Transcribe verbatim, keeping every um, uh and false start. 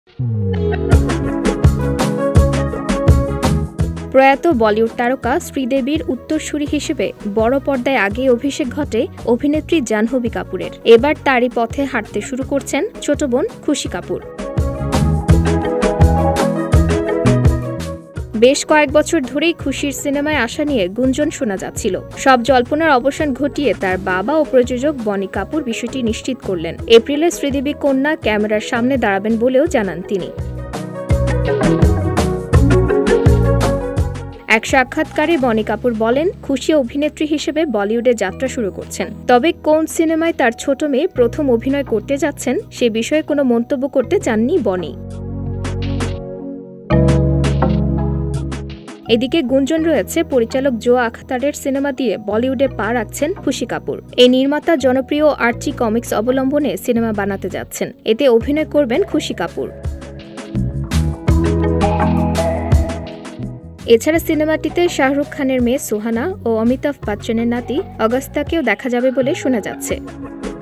প্রয়াত বলিউড তারকা শ্রীদেবীর উত্তরসূরি হিসেবে বড় পর্দায় আগে অভিষেক ঘটে অভিনেত্রী জাহ্নবী কাপুরের। এবার তারই পথে হাঁটতে শুরু করছেন ছোট বোন খুশি কাপুর। বেশ কয়েক বছর ধরেই খুশির সিনেমায় আসা নিয়ে গুঞ্জন শোনা যাচ্ছিল। সব জল্পনার অবসান ঘটিয়ে তার বাবা ও প্রযোজক বনি কাপুর বিষয়টি নিশ্চিত করলেন। এপ্রিলে শ্রীদেবী কন্যা ক্যামেরার সামনে দাঁড়াবেন বলেও জানান তিনি। এক সাক্ষাৎকারে বনি কাপুর বলেন, খুশি অভিনেত্রী হিসেবে বলিউডে যাত্রা শুরু করছেন। তবে কোন সিনেমায় তার ছোট মেয়ে প্রথম অভিনয় করতে যাচ্ছেন সে বিষয়ে কোনো মন্তব্য করতে চাননি বনি। এদিকে গুঞ্জন রয়েছে পরিচালক জো আখতারের সিনেমা দিয়ে বলিউডে পা রাখছেন খুশি কাপুর। এই নির্মাতা জনপ্রিয় আর্চি কমিক্স অবলম্বনে সিনেমা বানাতে যাচ্ছেন। এতে অভিনয় করবেন খুশি কাপুর। এছাড়া সিনেমাটিতে শাহরুখ খানের মেয়ে সুহানা ও অমিতাভ বচ্চনের নাতি অগস্তাকেও দেখা যাবে বলে শোনা যাচ্ছে।